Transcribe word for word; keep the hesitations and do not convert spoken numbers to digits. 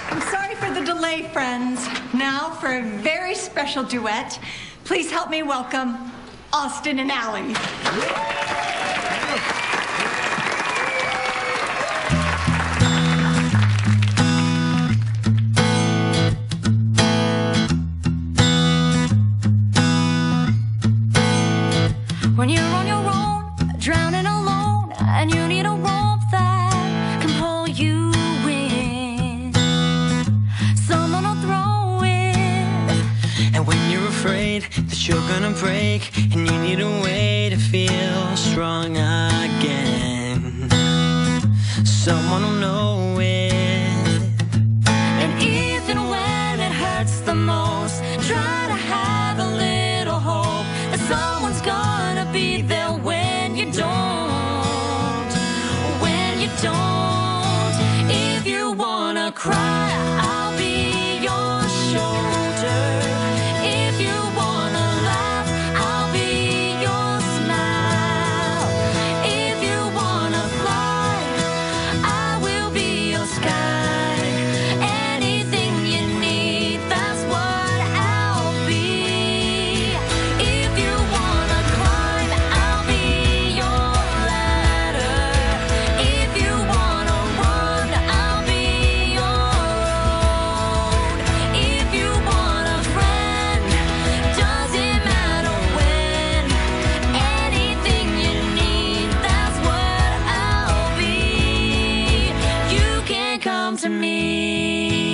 I'm sorry for the delay, friends. Now for a very special duet, please help me welcome Austin and Allie. When you're on your own, drowning alone, and you need a rope that can pull you in, someone will throw it. And when you're afraid that you're gonna break, and you need a way to feel strong again, someone will know it. And if and when it hurts the most, try to have a little hope that someone's gonna be there when you don't, when you don't. If you wanna cry, I'll be your shoulder. If you wanna laugh, I'll be your smile. If you wanna fly, I will be your sky. Anything you need, that's what I'll be. If you wanna climb, I'll be your ladder. If you wanna run, I'll be your road. If you want a friend, doesn't matter when. Anything you need, that's what I'll be. You can come to me.